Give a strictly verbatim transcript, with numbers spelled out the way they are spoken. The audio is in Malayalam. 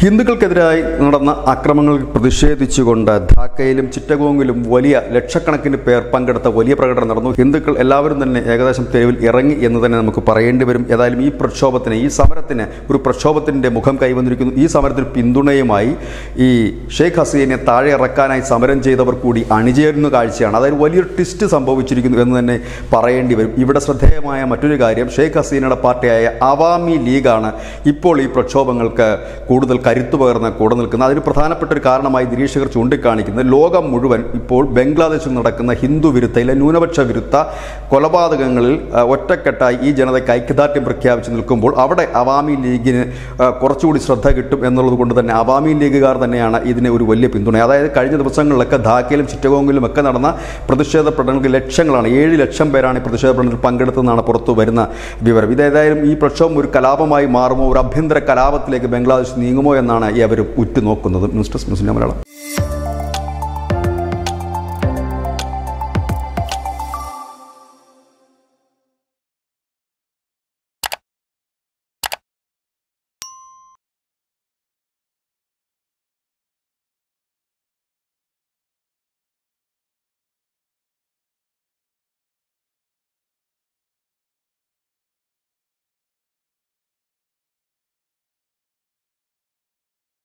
ഹിന്ദുക്കൾക്കെതിരായി നടന്ന അക്രമങ്ങൾക്ക് പ്രതിഷേധിച്ചുകൊണ്ട് ധാക്കയിലും ചിറ്റഗോങ്ങിലും വലിയ ലക്ഷക്കണക്കിന് പേർ പങ്കെടുത്ത വലിയ പ്രകടനം നടന്നു. ഹിന്ദുക്കൾ എല്ലാവരും തന്നെ ഏകദേശം തെരുവിൽ ഇറങ്ങി എന്ന് തന്നെ നമുക്ക് പറയേണ്ടി വരും. ഏതായാലും ഈ പ്രക്ഷോഭത്തിന് ഈ സമരത്തിന് ഒരു പ്രക്ഷോഭത്തിൻ്റെ മുഖം കൈവന്നിരിക്കുന്നു. ഈ സമരത്തിന് പിന്തുണയുമായി ഈ ഷെയ്ഖ് ഹസീനെ താഴെ ഇറക്കാനായി സമരം ചെയ്തവർ കൂടി അണിചേരുന്ന കാഴ്ചയാണ്. അതായത് വലിയൊരു ട്വിസ്റ്റ് സംഭവിച്ചിരിക്കുന്നു എന്ന് തന്നെ പറയേണ്ടി വരും. ഇവിടെ ശ്രദ്ധേയമായ മറ്റൊരു കാര്യം, ഷെയ്ഖ് ഹസീനയുടെ പാർട്ടിയായ അവാമി ലീഗാണ് ഇപ്പോൾ ഈ പ്രക്ഷോഭങ്ങൾക്ക് കൂടുതൽ കരുത്തു പകർന്ന് കൂടെ നിൽക്കുന്നത്. അതിന് പ്രധാനപ്പെട്ട ഒരു കാരണമായി നിരീക്ഷകർ ചൂണ്ടിക്കാണിക്കുന്നത് ലോകം മുഴുവൻ ഇപ്പോൾ ബംഗ്ലാദേശിൽ നടക്കുന്ന ഹിന്ദു വിരുദ്ധയിലെ ന്യൂനപക്ഷ വിരുദ്ധ കൊലപാതകങ്ങളിൽ ഒറ്റക്കെട്ടായി ഈ ജനതയ്ക്ക് ഐക്യദാർഢ്യം പ്രഖ്യാപിച്ച് നിൽക്കുമ്പോൾ അവിടെ അവാമി ലീഗിന് കുറച്ചുകൂടി ശ്രദ്ധ കിട്ടും എന്നുള്ളത് കൊണ്ട് തന്നെ അവാമി ലീഗുകാർ തന്നെയാണ് ഇതിന് ഒരു വലിയ പിന്തുണ. അതായത് കഴിഞ്ഞ ദിവസങ്ങളിലൊക്കെ ധാക്കയിലും ചിറ്റഗോങ്ങിലും ഒക്കെ നടന്ന പ്രതിഷേധ പ്രകടനങ്ങൾക്ക് ലക്ഷങ്ങളാണ്, ഏഴ് ലക്ഷം പേരാണ് ഈ പ്രതിഷേധ പ്രകടനത്തിൽ പങ്കെടുത്തതെന്നാണ് പുറത്തു വരുന്ന വിവരം. ഇതേതായാലും ഈ പ്രക്ഷോഭം ഒരു കലാപമായി മാറുമോ, ഒരു ആഭ്യന്തര കലാപത്തിലേക്ക് ബംഗ്ലാദേശ് നീങ്ങുമോ എന്നാണ് ഈ അവരും ഉറ്റുനോക്കുന്നത്. News desk news India Malayalam.